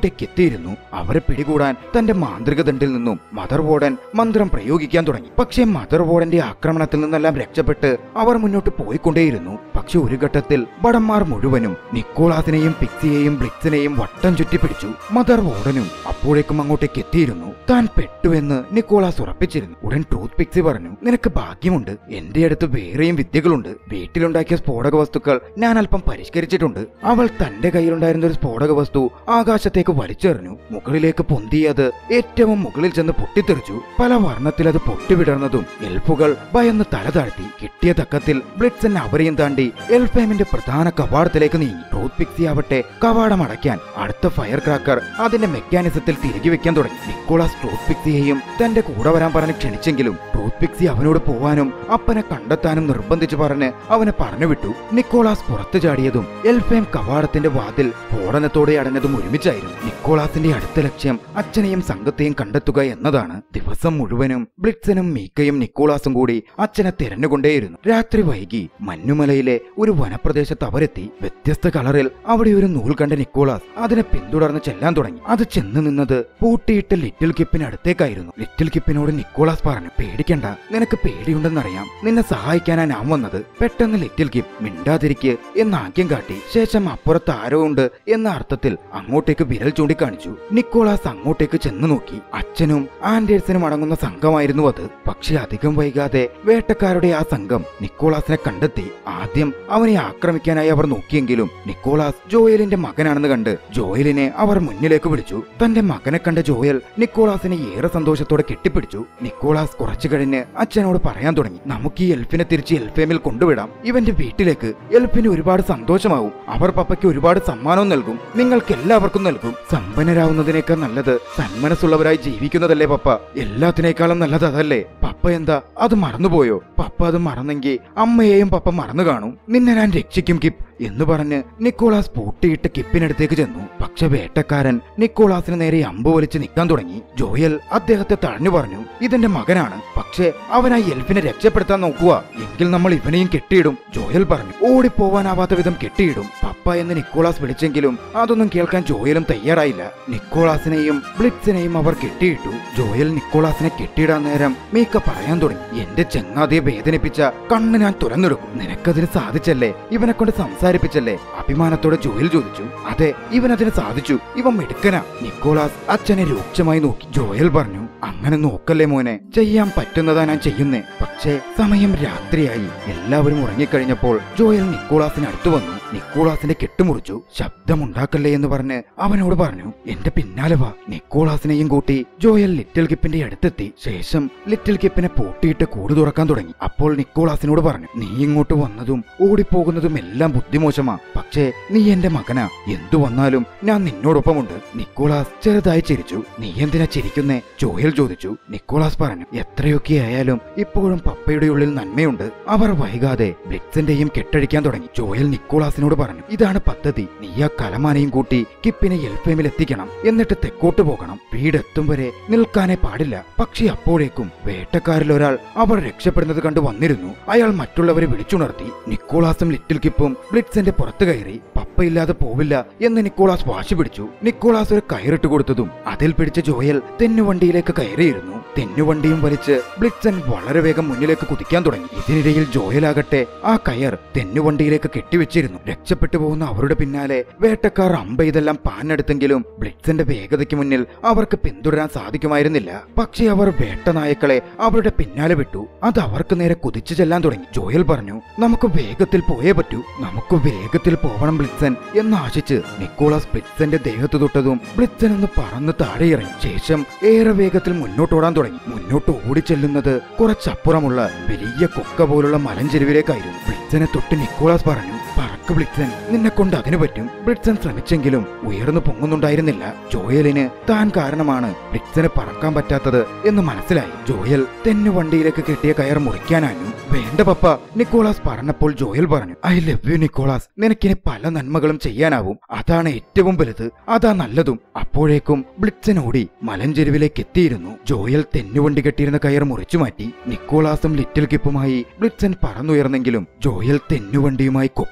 Speaker 1: നോക്കിക്കൊണ്ടേയിരുന്നു. അവരെ പിടികൂടാൻ തന്റെ മാന്ത്രിക ദണ്ഡിൽ നിന്നും മദർ വാർഡൻ മന്ത്രം പ്രയോഗിക്കാൻ തുടങ്ങി. പക്ഷേ മദർ വാർഡന്റെ ആക്രമണത്തിൽ നിന്നെല്ലാം രക്ഷപ്പെട്ട് അവർ മുന്നോട്ട് പോയിക്കൊണ്ടേയിരുന്നു. പക്ഷെ ഒരു ഘട്ടത്തിൽ ഭടന്മാർ മുഴുവനും നിക്കോളാസിനെയും പിക്സിയെയും ബ്ലിറ്റ്സിനെയും വട്ടം ചുറ്റി പിടിച്ചു. മദർ വാർഡനും അപ്പോഴേക്കും അങ്ങോട്ടേക്ക് എത്തിയിരുന്നു. താൻ പെട്ടുവെന്ന് നിക്കോളാസ് ഉറപ്പിച്ചിരുന്നു. ഉടൻ ട്രൂത്ത് പിക്സി പറഞ്ഞു, നിനക്ക് ഭാഗ്യമുണ്ട്, എന്റെ അടുത്ത് വേറെയും വിദ്യകളുണ്ട്. വീട്ടിലുണ്ടാക്കിയ സ്ഫോടക വസ്തുക്കൾ ഞാൻ അല്പം പരിഷ്കരിച്ചിട്ടുണ്ട്. അവൾ തന്റെ കയ്യിലുണ്ടായിരുന്ന ഒരു സ്ഫോടക വസ്തു ആകാശത്തേക്ക് വലിച്ചെറിഞ്ഞു. മുകളിലേക്ക് പൊന്തിയത് ഏറ്റവും മുകളിൽ ചെന്ന് പൊട്ടിത്തെറിച്ചു. പല വർണ്ണത്തിൽ അത് പൊട്ടിവിടർന്നതും എൽഫുകൾ ഭയന്ന് തല താഴ്ത്തി. കിട്ടിയ തക്കത്തിൽ ബ്ലിറ്റ്സൻ അവരെയും താണ്ടി എൽഫേമിന്റെ പ്രധാന കവാടത്തിലേക്ക് നീങ്ങി. ട്രൂത്ത് പിക്സി ആവട്ടെ കവാടം അടയ്ക്കാൻ അടുത്ത ഫയർ ക്രാക്കർ അതിന്റെ മെക്കാനിസത്തിൽ തിരികെ വെക്കാൻ തുടങ്ങി. നിക്കോളാസ് ട്രൂത്ത് പിക്സിയെയും തന്റെ കൂടെ വരാൻ പറഞ്ഞ് ക്ഷണിച്ചെങ്കിലും ട്രൂത്ത് പിക്സി അവനോട് പോവാനും അപ്പനെ കണ്ടെത്താനും നിർബന്ധിച്ചു പറഞ്ഞ് അവനെ പറഞ്ഞു വിട്ടു. നിക്കോളാസ് പുറത്തു ചാടിയതും എൽഫേം കവാടത്തിന്റെ വാതിൽ സ്ഫോടനത്തോടെ അടഞ്ഞതും ഒരുമിച്ചായിരുന്നു. നിക്കോളാസിന്റെ അടുത്ത ലക്ഷ്യം അച്ഛനെയും സംഘത്തെയും കണ്ടെത്തുക എന്നതാണ്. ദിവസം മുഴുവനും ബ്ലിറ്റ്സനും മീക്കയും നിക്കോളാസും കൂടി അച്ഛനെ തിരഞ്ഞുകൊണ്ടേയിരുന്നു. രാത്രി വൈകി മഞ്ഞുമലയിലെ ഒരു വനപ്രദേശത്ത് അവരെത്തി. വ്യത്യസ്ത കളറിൽ അവിടെ ഒരു നൂൽ കണ്ട നിക്കോളാസ് അതിനെ പിന്തുടർന്ന് ചെല്ലാൻ തുടങ്ങി. അത് ചെന്ന് നിന്നത് പൂട്ടിയിട്ട ലിറ്റിൽ കിപ്പിന് അടുത്തേക്കായിരുന്നു. ലിറ്റിൽ കിപ്പിനോട് നിക്കോളാസ് പറഞ്ഞു, പേടിക്കണ്ട, നിനക്ക് പേടിയുണ്ടെന്നറിയാം, നിന്നെ സഹായിക്കാനാ ഞാൻ വന്നത്. പെട്ടെന്ന് ലിറ്റിൽ കിപ്പ് മിണ്ടാതിരിക്ക് എന്ന് ആംഗ്യം കാട്ടി. ശേഷം അപ്പുറത്ത് ആരോ ഉണ്ട് എന്ന അർത്ഥത്തിൽ അങ്ങോട്ടേക്ക് വിരൽ ചൂണ്ടിക്കാണിച്ചു. നിക്കോളാസ് അങ്ങോട്ടേക്ക് ചെന്ന് നോക്കി. അച്ഛനും ആൻഡേഴ്സനും അടങ്ങുന്ന സംഘമായിരുന്നു അത്. പക്ഷെ അധികം വൈകാതെ വേട്ടക്കാരുടെ ആ സംഘം നിക്കോളാസിനെ കണ്ടെത്തി. ആദ്യം അവനെ ആക്രമിക്കാനായി അവർ നോക്കിയെങ്കിലും നിക്കോളാസ് ജോയലിന്റെ മകനാണെന്ന് കണ്ട് ജോയലിനെ അവർ മുന്നിലേക്ക് വിളിച്ചു. തന്റെ മകനെ കണ്ട ജോയൽ നിക്കോളാസിനെ ഏറെ സന്തോഷത്തോടെ കെട്ടിപ്പിടിച്ചു. നിക്കോളാസ് കുറച്ചു കഴിഞ്ഞ് അച്ഛനോട് പറയാൻ തുടങ്ങി, നമുക്ക് ഈ എൽഫിനെ തിരിച്ച് എൽഫേമിൽ കൊണ്ടുവിടാം. ഇവന്റെ വീട്ടിലേക്ക്. എൽഫിന് ഒരുപാട് സന്തോഷമാവും. അവർ പപ്പയ്ക്ക് ഒരുപാട് സമ്മാനവും നൽകും. നിങ്ങൾക്ക് എല്ലാവർക്കും നൽകും. സമ്പന്നരാവുന്നതിനേക്കാൾ നല്ലത് സന്മനസ്സുള്ളവരായി ജീവിക്കുന്നതല്ലേ പപ്പ? എല്ലാത്തിനേക്കാളും നല്ലത് അതല്ലേ? പപ്പ എന്താ അത് മറന്നുപോയോ? പപ്പ അത് മറന്നെങ്കിൽ അമ്മയെയും പപ്പ മറന്നു കാണും. നിന്നെ ഞാൻ രക്ഷിക്കും കിപ്പ് എന്ന് പറഞ്ഞ് നിക്കോളാസ് പൂട്ടിയിട്ട് കിപ്പിനടുത്തേക്ക് ചെന്നു. പക്ഷെ വേട്ടക്കാരൻ നിക്കോളാസിന് നേരെ അമ്പ് വലിച്ച് നിൽക്കാൻ തുടങ്ങി. ജോയൽ അദ്ദേഹത്തെ തടഞ്ഞു പറഞ്ഞു, ഇതെന്റെ മകനാണ്, പക്ഷെ അവനായി എൽഫിനെ രക്ഷപ്പെടുത്താൻ നോക്കുക, എങ്കിൽ നമ്മൾ ഇവനെയും കെട്ടിയിടും. ജോയൽ പറഞ്ഞു, ഓടിപ്പോവാനാവാത്ത വിധം കെട്ടിയിടും. പപ്പ എന്ന് നിക്കോളാസ് വിളിച്ചെങ്കിലും അതൊന്നും കേൾക്കാൻ ജോയലും തയ്യാറായില്ല. നിക്കോളാസിനെയും ബ്ലിറ്റ്സിനെയും അവർ കെട്ടിയിട്ടു. ജോയൽ നിക്കോളാസിനെ കെട്ടിയിടാൻ നേരം മീക്ക പറയാൻ തുടങ്ങി, എന്റെ ചങ്ങാതിയെ വേദനിപ്പിച്ച കണ്ണ് ഞാൻ തുറന്നെടുക്കും. നിനക്കതിന് സാധിച്ചല്ലേ? ഇവനെ കൊണ്ട് സംസാരിപ്പിച്ചല്ലേ? അഭിമാനത്തോടെ ജോയൽ ചോദിച്ചു. അതെ, ഇവനതിന് സാധിച്ചു. ഇവൻ മിടുക്കനാ. നിക്കോളാസ് അച്ഛനെ രൂക്ഷമായി നോക്കി. ജോയൽ പറഞ്ഞു, അങ്ങനെ നോക്കല്ലേ മോനെ, ചെയ്യാൻ പറ്റുന്നതാ ഞാൻ ചെയ്യുന്നേ. പക്ഷേ സമയം രാത്രിയായി. എല്ലാവരും ഉറങ്ങിക്കഴിഞ്ഞപ്പോൾ ജോയൽ നിക്കോളാസിന് അടുത്തു വന്നു. നിക്കോളാസിന്റെ കെട്ടുമുറിച്ചു. ശബ്ദമുണ്ടാക്കല്ലേ എന്ന് പറഞ്ഞ് അവനോട് പറഞ്ഞു, എന്റെ പിന്നാലെ വാ. നിക്കോളാസിനെയും കൂട്ടി ജോയൽ ലിറ്റിൽ കിപ്പിന്റെ അടുത്തെത്തി. ശേഷം ലിറ്റിൽ കിപ്പിനെ പൂട്ടിയിട്ട് കൂട് തുറക്കാൻ തുടങ്ങി. അപ്പോൾ നിക്കോളാസിനോട് പറഞ്ഞു, നീ ഇങ്ങോട്ട് വന്നതും ഓടിപ്പോകുന്നതും എല്ലാം ബുദ്ധിമോശമാ. പക്ഷേ നീ എന്റെ മകനാ. എന്തു വന്നാലും ഞാൻ നിന്നോടൊപ്പമുണ്ട്. നിക്കോളാസ് ചെറുതായി ചിരിച്ചു. നീ എന്തിനാ ചിരിക്കുന്നേ? ജോയൽ ചോദിച്ചു. നിക്കോളാസ് പറഞ്ഞു, എത്രയൊക്കെ ആയാലും ഇപ്പോഴും പപ്പയുടെ ഉള്ളിൽ നന്മയുണ്ട്. അവർ വൈകാതെ ബ്ലിറ്റ്സിന്റെയും കെട്ടഴിക്കാൻ തുടങ്ങി. ജോയൽ നിക്കോളാസിനോട് പറഞ്ഞു, ഇതാണ് പദ്ധതി. നീ ആ കലമാനെയും കൂട്ടി കിപ്പിനെ എൽഫേമിൽ എത്തിക്കണം. എന്നിട്ട് തെക്കോട്ട് പോകണം. വീടെത്തും വരെ നിൽക്കാനേ പാടില്ല. പക്ഷെ അപ്പോഴേക്കും വേട്ടക്കാരിൽ ഒരാൾ അവർ രക്ഷപ്പെടുന്നത് കണ്ടു വന്നിരുന്നു. അയാൾ മറ്റുള്ളവരെ വിളിച്ചുണർത്തി. നിക്കോളാസും ലിറ്റിൽ കിപ്പും ബ്ലിറ്റ്സിന്റെ പുറത്ത് കയറി. പപ്പയില്ലാതെ പോവില്ല എന്ന് നിക്കോളാസ് വാശി പിടിച്ചു. നിക്കോളാസ് ഒരു കയറിട്ട് കൊടുത്തതും അതിൽ പിടിച്ച ജോയൽ തെന്നുവണ്ടിയിലേക്ക് കയറിയിരുന്നു. തെന്നുവണ്ടിയും വലിച്ച് ബ്ലിറ്റ്സൻ വളരെ വേഗം മുന്നിലേക്ക് കുതിക്കാൻ തുടങ്ങി. ഇതിനിടയിൽ ജോയലാകട്ടെ ആ കയർ തെന്നുവണ്ടിയിലേക്ക് കെട്ടിവെച്ചിരുന്നു. രക്ഷപ്പെട്ടു പോകുന്ന അവരുടെ പിന്നാലെ വേട്ടക്കാർ അമ്പെയ്തെല്ലാം പാഞ്ഞെടുത്തെങ്കിലും ബ്ലിറ്റ്സന്റെ വേഗതയ്ക്ക് മുന്നിൽ അവർക്ക് പിന്തുടരാൻ സാധിക്കുമായിരുന്നില്ല. പക്ഷേ അവർ വേട്ടനായക്കളെ അവരുടെ പിന്നാലെ വിട്ടു. അത് അവർക്ക് നേരെ കുതിച്ചു ചെല്ലാൻ തുടങ്ങി. ജോയൽ പറഞ്ഞു, നമുക്ക് വേഗത്തിൽ പോയേ പറ്റൂ. നമുക്ക് വേഗത്തിൽ പോവണം ബ്ലിറ്റ്സൻ എന്ന് ആശിച്ച് നിക്കോളാസ് ബ്ലിറ്റ്സന്റെ ദേഹത്ത് തൊട്ടതും ബ്ലിറ്റ്സൻ ഒന്ന് പറന്ന് താഴെയിറങ്ങി. ശേഷം ഏറെ വേഗത്തിൽ മുന്നോട്ടോടാൻ തുടങ്ങി. മുന്നോട്ട് ഓടിച്ചെല്ലുന്നത് കുറച്ചപ്പുറമുള്ള വലിയ കൊക്ക പോലുള്ള മലഞ്ചെരുവിലേക്കായിരുന്നു. ബ്ലിറ്റ്സനെ തൊട്ട് നിക്കോളാസ് പറഞ്ഞു, പറക്ക് ബ്ലിറ്റ്സൻ, നിന്നെ കൊണ്ട് അതിനു പറ്റും. ബ്ലിറ്റ്സൻ ശ്രമിച്ചെങ്കിലും ഉയർന്നു പൊങ്ങുന്നുണ്ടായിരുന്നില്ല. ജോയലിന് താൻ കാരണമാണ് ബ്ലിറ്റ്സന് പറക്കാൻ പറ്റാത്തത് എന്ന് മനസ്സിലായി. ജോയൽ തെന്നുവണ്ടിയിലേക്ക് കെട്ടിയ കയർ മുറിക്കാനാഞ്ഞു. വേണ്ട പപ്പ, നിക്കോളാസ് പറഞ്ഞപ്പോൾ ജോയൽ പറഞ്ഞു, ഐ ലവ് യു നിക്കോളാസ്. നിനക്കിനി പല നന്മകളും ചെയ്യാനാവും. അതാണ് ഏറ്റവും വലുത്. അതാ നല്ലതും. അപ്പോഴേക്കും ബ്ലിറ്റ്സൻ ഓടി മലഞ്ചെരുവിലേക്ക് എത്തിയിരുന്നു. ജോയൽ തെന്നുവണ്ടി കെട്ടിയിരുന്ന കയർ മുറിച്ചു മാറ്റി. നിക്കോളാസും ലിറ്റിൽ കിപ്പുമായി ബ്ലിറ്റ്സൻ പറന്നുയർന്നെങ്കിലും ജോയൽ തെന്നുവണ്ടിയുമായി കൊക്കയിലേക്ക്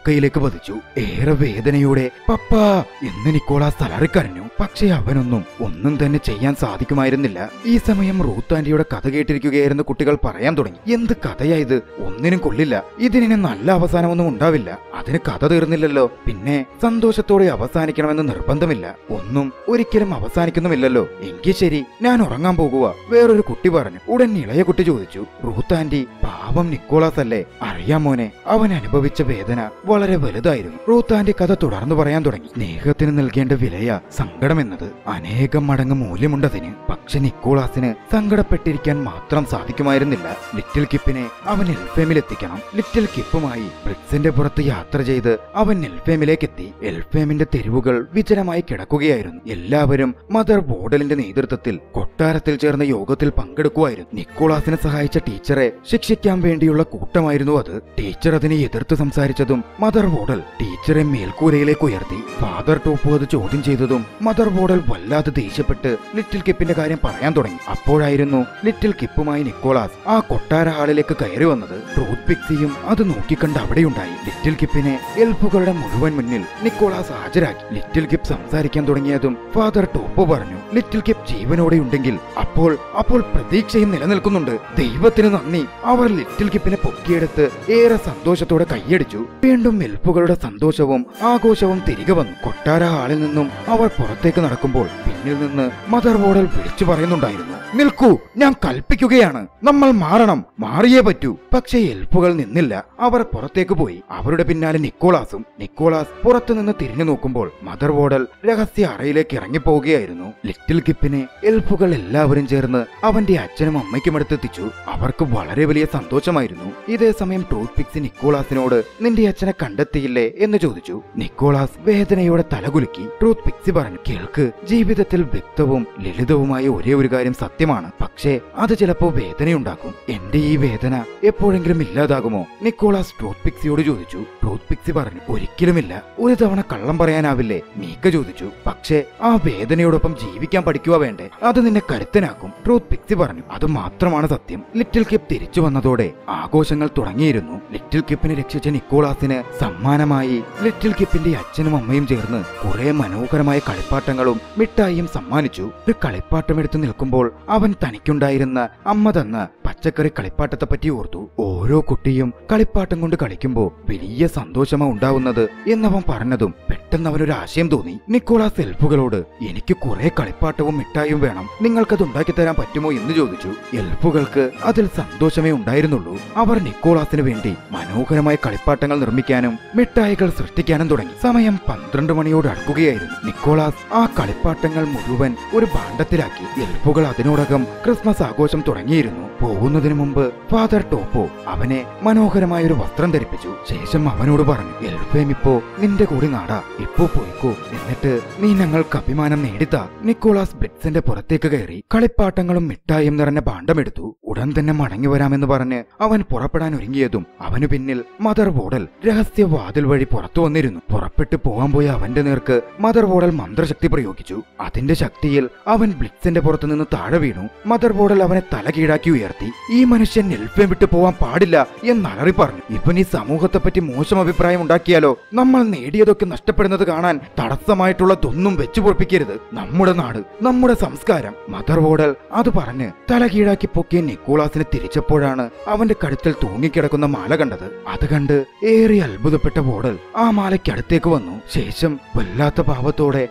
Speaker 1: പതിച്ചു. ഏറെ വേദനയോടെ പപ്പാ എന്ന് നിക്കോളാസ് തലറിക്കരഞ്ഞു. പക്ഷെ അവനൊന്നും ഒന്നും തന്നെ ചെയ്യാൻ സാധിക്കുമായിരുന്നില്ല. ഈ സമയം റൂത്ത് ആന്റിയുടെ കഥ കേട്ടിരിക്കുകയായിരുന്ന കുട്ടികൾ പറയാൻ തുടങ്ങി. എന്ത് കഥയാ ഇത്? ഒന്നിനും കൊള്ളില്ല. ഇതിന് നല്ല അവസാനമൊന്നും ഉണ്ടാവില്ല. അതിന് കഥ തീർന്നില്ലല്ലോ. പിന്നെ സന്തോഷത്തോടെ അവസാനിക്കണമെന്ന് നിർബന്ധമില്ല. ഒന്നും ഒരിക്കലും അവസാനിക്കുന്നുമില്ലല്ലോ. എങ്കിൽ ശരി, ഞാൻ ഉറങ്ങാൻ പോകുക, വേറൊരു കുട്ടി പറഞ്ഞു. ഉടൻ ഇളയ കുട്ടി ചോദിച്ചു, റൂത്ത് ആന്റി, പാവം നിക്കോളാസ് അല്ലേ? അറിയാം മോനെ, അവൻ അനുഭവിച്ച വേദന വളരെ വലുതായിരുന്നു. റൂത്ത് ആന്റി കഥ തുടർന്നു പറയാൻ തുടങ്ങി. സ്നേഹത്തിന് നൽകേണ്ട വിലയാ സങ്കടമെന്നത്. അനേകം മടങ്ങ് മൂല്യമുണ്ടതിന്. പക്ഷെ നിക്കോളാസിന് സങ്കടപ്പെട്ടിരിക്കാൻ മാത്രം സാധിക്കുമായിരുന്നില്ല. ലിറ്റിൽ കിപ്പിനെ അവൻ എൽഫേമിൽ എത്തിക്കണം. ലിറ്റിൽ കിപ്പുമായി ബ്രിക്സിന്റെ പുറത്ത് യാത്ര ചെയ്ത് അവൻ എൽഫേമിലേക്ക് എത്തി. എൽഫേമിന്റെ തെരുവുകൾ വിജനമായി കിടക്കുകയായിരുന്നു. എല്ലാവരും മദർ ബോർഡലിന്റെ നേതൃത്വത്തിൽ കൊട്ടാരത്തിൽ ചേർന്ന യോഗത്തിൽ പങ്കെടുക്കുമായിരുന്നു. നിക്കോളാസിനെ സഹായിച്ച ടീച്ചറെ ശിക്ഷിക്കാൻ വേണ്ടിയുള്ള കൂട്ടമായിരുന്നു അത്. ടീച്ചർ അതിനെ എതിർത്ത് സംസാരിച്ചതും മദർ ബോർഡൽ ടീച്ചറെ മേൽക്കൂരയിലേക്ക് ഉയർത്തി. ഫാദർ ടോപ്പു അത് ചോദ്യം ചെയ്തതും മദർ ബോർഡൽ വല്ലാതെ ദേഷ്യപ്പെട്ട് ലിറ്റിൽ കിപ്പിന്റെ കാര്യം പറയാൻ തുടങ്ങി. അപ്പോഴായിരുന്നു ലിറ്റിൽ കിപ്പുമായി നിക്കോളാസ് ആ കൊട്ടാര ഹാളിലേക്ക് കയറി വന്നത്. ട്രൂത്ത് പിക്സിയും അത് നോക്കിക്കണ്ട് അവിടെയുണ്ടായി. ലിറ്റിൽ കിപ്പിനെ എൽഫുകളുടെ മുഴുവൻ മുന്നിൽ നിക്കോളാസ് ഹാജരാക്കി. ലിറ്റിൽ കിപ്പ് സംസാരിക്കാൻ തുടങ്ങിയതും ഫാദർ ടോപ്പോ പറഞ്ഞു, ലിറ്റിൽ കിപ്പ് ജീവനോടെ ഉണ്ടെങ്കിൽ അപ്പോൾ പ്രതീക്ഷയും നിലനിൽക്കുന്നുണ്ട്. ദൈവത്തിന് നന്ദി. അവർ ലിറ്റിൽ കിപ്പിനെ പൊക്കിയെടുത്ത് ഏറെ സന്തോഷത്തോടെ കൈയടിച്ചു. വീണ്ടും എൽഫുകളുടെ സന്തോഷവും ആഘോഷവും തിരികെ വന്നു. കൊട്ടാര ഹാളിൽ നിന്നും അവർ പുറത്തേക്ക് നടക്കുമ്പോൾ പിന്നിൽ നിന്ന് മദർ ബോർഡൽ വിളിച്ചു പറയുന്നുണ്ടായിരുന്നു, നിൽക്കൂ, ഞാൻ കൽപ്പിക്കുകയാണ്, നമ്മൾ മാറണം, മാറിയേ പറ്റൂ. പക്ഷേ എൽഫുകൾ നിന്നില്ല. അവർ പുറത്തേക്ക് പോയി. അവരുടെ പിന്നാലെ നിക്കോളാസും. നിക്കോളാസ് പുറത്തുനിന്ന് തിരിഞ്ഞു നോക്കുമ്പോൾ മദർ ബോർഡൽ രഹസ്യ അറയിലേക്ക് ഇറങ്ങിപ്പോവുകയായിരുന്നു. ലിറ്റിൽ കിപ്പിനെ എൽഫുകൾ എല്ലാവരും ചേർന്ന് അവന്റെ അച്ഛനും അമ്മയ്ക്കും അടുത്തെത്തിച്ചു. അവർക്ക് വളരെ വലിയ സന്തോഷമായിരുന്നു. ഇതേ സമയം ട്രൂത്ത് പിക്സി നിക്കോളാസിനോട് നിന്റെ അച്ഛനെ കണ്ടെത്തിയില്ലേ എന്ന് ചോദിച്ചു. നിക്കോളാസ് വേദനയോടെ തലകുലുക്കി. ട്രൂത്ത് പിക്സി പറഞ്ഞു, കേൾക്ക്, ജീവിതത്തിൽ വ്യക്തവും ലളിതവുമായ ഒരേ ഒരു കാര്യം സത്യമാണ്. പക്ഷേ അത് ചിലപ്പോ വേദനയുണ്ടാക്കും. എന്റെ ഈ വേദന എപ്പോഴെങ്കിലും ഇല്ലാതാകുമോ? നിക്കോളാസ് ട്രൂത്ത് പിക്സിയോട് ചോദിച്ചു. ട്രൂത്ത് പിക്സി പറഞ്ഞു, ഒരിക്കലുമില്ല. ഒരു തവണ കള്ളം പറയാനാവില്ലേ? നീക്ക ചോദിച്ചു. പക്ഷേ ആ വേദനയോടൊപ്പം ജീവിക്കാൻ പഠിക്കുക വേണ്ടേ? അത് നിന്നെ കരുത്തനാക്കും. ട്രൂത്ത് പിക്സി പറഞ്ഞു, അത് മാത്രമാണ് സത്യം. ലിറ്റിൽ കിപ്പ് തിരിച്ചു വന്നതോടെ ആഘോഷങ്ങൾ തുടങ്ങിയിരുന്നു. ലിറ്റിൽ കിപ്പിനെ രക്ഷിച്ച നിക്കോളാസിന് സമ്മാനമായി ലിറ്റിൽ കിപ്പിന്റെ അച്ഛനും അമ്മയും ചേർന്ന് കുറെ മനോഹരമായ കളിപ്പാട്ടങ്ങളും മിഠായിയും സമ്മാനിച്ചു. ഒരു കളിപ്പാട്ടം എടുത്തു നിൽക്കുമ്പോൾ അവൻ തനിക്കുണ്ടായിരുന്ന അമ്മ തന്ന പച്ചക്കറി കളിപ്പാട്ടത്തെ പറ്റി ഓർത്തു. ഓരോ കുട്ടിയും കളിപ്പാട്ടം കൊണ്ട് കളിക്കുമ്പോ വലിയ സന്തോഷമാ ഉണ്ടാവുന്നത് എന്നവൻ പറഞ്ഞതും പെട്ടെന്ന് അവനൊരു ആശയം തോന്നി. നിക്കോളാസ് എൽഫുകളോട്, എനിക്ക് കുറെ കളിപ്പാട്ടവും മിഠായും വേണം, നിങ്ങൾക്കത് ഉണ്ടാക്കി തരാൻ പറ്റുമോ എന്ന് ചോദിച്ചു. എൽഫുകൾക്ക് അതിൽ സന്തോഷമേ ഉണ്ടായിരുന്നുള്ളൂ. അവർ നിക്കോളാസിന് വേണ്ടി മനോഹരമായ കളിപ്പാട്ടങ്ങൾ നിർമ്മിക്കാനും മിഠായികൾ സൃഷ്ടിക്കാനും തുടങ്ങി. സമയം 12 മണിയോട് അടുക്കുകയായിരുന്നു. നിക്കോളാസ് ആ കളിപ്പാട്ടങ്ങൾ മുഴുവൻ ഒരു ഭാണ്ഡത്തിലാക്കി. എൽഫുകൾ അതിനോടകം ക്രിസ്മസ് ആഘോഷം തുടങ്ങിയിരുന്നു. പോകുന്നതിന് മുമ്പ് ഫാദർ ടോപ്പോ അവനെ മനോഹരമായ ഒരു വസ്ത്രം ധരിപ്പിച്ചു. ശേഷം അവനോട് പറഞ്ഞു, എൽഫേം ഇപ്പോ നിന്റെ കൂടി നാടാ, ഇപ്പോ പോയിക്കോ, എന്നിട്ട് നീ ഞങ്ങൾക്ക് അഭിമാനം നേടിത്താ. നിക്കോളാസ് ബ്രിക്സിന്റെ പുറത്തേക്ക് കയറി കളിപ്പാട്ടങ്ങളും മിഠായും നിറഞ്ഞ ഭാണ്ഡമെടുത്തു. ഉടൻ തന്നെ മടങ്ങി വരാമെന്ന് പറഞ്ഞ് അവൻ പുറപ്പെടാൻ ഒരുങ്ങിയതും അവനു പിന്നിൽ മദർ ബോർഡൽ രഹസ്യ വാതിൽ വഴി പുറത്തു വന്നിരുന്നു. പുറപ്പെട്ടു പോവാൻ പോയ അവന്റെ നേർക്ക് മദർ ബോർഡൽ മന്ത്രശക്തി പ്രയോഗിച്ചു. അതിന്റെ ശക്തിയിൽ അവൻ ബ്ലിക്സിന്റെ പുറത്തു നിന്ന് താഴെ വീണു. മദർ ബോർഡൽ അവനെ തല കീഴാക്കി ഉയർത്തി. ഈ മനുഷ്യൻ എൽഫേം വിട്ടു പോവാൻ പാടില്ല എന്നലറി പറഞ്ഞു. ഇവൻ ഈ സമൂഹത്തെ പറ്റി മോശം അഭിപ്രായം ഉണ്ടാക്കിയാലോ? നമ്മൾ നേടിയതൊക്കെ നഷ്ടപ്പെടുന്നത് കാണാൻ തടസ്സമായിട്ടുള്ളതൊന്നും വെച്ചു പൊറപ്പിക്കരുത്. നമ്മുടെ നാട്, നമ്മുടെ സംസ്കാരം. മദർ ബോർഡൽ അത് പറഞ്ഞ് തല കീഴാക്കി പൊക്കിയ നിക്കോളാസിനെ തിരിച്ചപ്പോഴാണ് അവന്റെ കഴുത്തിൽ തൂങ്ങിക്കിടക്കുന്ന മാല കണ്ടത്. അത് കണ്ട് ഏറെ അത്ഭുതപ്പെട്ട ബോർഡൽ ആ മാലയ്ക്കടുത്തേക്ക് വന്നു. ശേഷം വല്ലാത്ത ഭാവത്തോടെ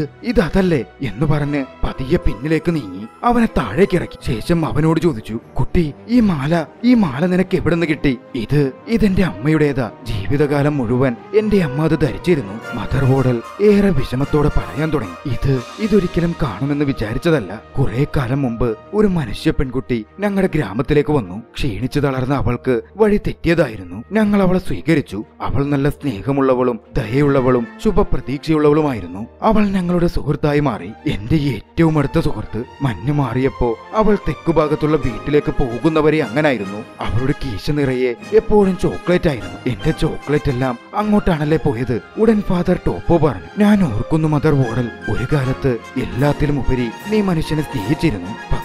Speaker 1: ഇതല്ലേ എന്ന് പറഞ്ഞ് പതിയെ പിന്നിലേക്ക് നീങ്ങി അവനെ താഴേക്ക് ഇറക്കി. ശേഷം അവനോട് ചോദിച്ചു, കുട്ടി, ഈ മാല നിനക്ക് എവിടെ നിന്ന് കിട്ടി? ഇതെന്റെ അമ്മയുടേതാ. ജീവിതകാലം മുഴുവൻ എന്റെ അമ്മ അത് ധരിച്ചിരുന്നു. മദർ ബോർഡൽ ഏറെ വിഷമത്തോടെ പറയാൻ തുടങ്ങി. ഇതൊരിക്കലും കാണുമെന്ന് വിചാരിച്ചതല്ല. കുറെ കാലം മുമ്പ് ഒരു മനുഷ്യ പെൺകുട്ടി ഞങ്ങളുടെ ഗ്രാമത്തിലേക്ക് വന്നു. ക്ഷീണിച്ചു തളർന്ന അവൾക്ക് വഴി തെറ്റിയതായിരുന്നു. ഞങ്ങൾ അവളെ സ്വീകരിച്ചു. അവൾ നല്ല സ്നേഹമുള്ളവളും ദയയുള്ളവളും ശുഭപ്രതീക്ഷയുള്ളവളുമായിരുന്നു. അവൾ ഞങ്ങളുടെ സുഹൃത്തായി മാറി. എന്റെ ഏറ്റവും അടുത്ത സുഹൃത്ത്. മഞ്ഞ് മാറിയപ്പോ അവൾ തെക്കുഭാഗത്തുള്ള വീട്ടിലേക്ക് പോകുന്നവരെ അങ്ങനായിരുന്നു. അവളുടെ കീശ നിറയെ എപ്പോഴും ചോക്ലേറ്റ് ആയിരുന്നു. എന്റെ ചോക്ലേറ്റ് എല്ലാം അങ്ങോട്ടാണല്ലേ പോയത്? ഉടൻ ഫാദർ ടോപ്പോ പറഞ്ഞു. ഞാൻ ഓർക്കുന്നു മദർ ബോർഡൽ, ഒരു കാലത്ത് എല്ലാത്തിലും ഉപരി നീ മനുഷ്യനെ സ്നേഹിച്ചിരുന്നു.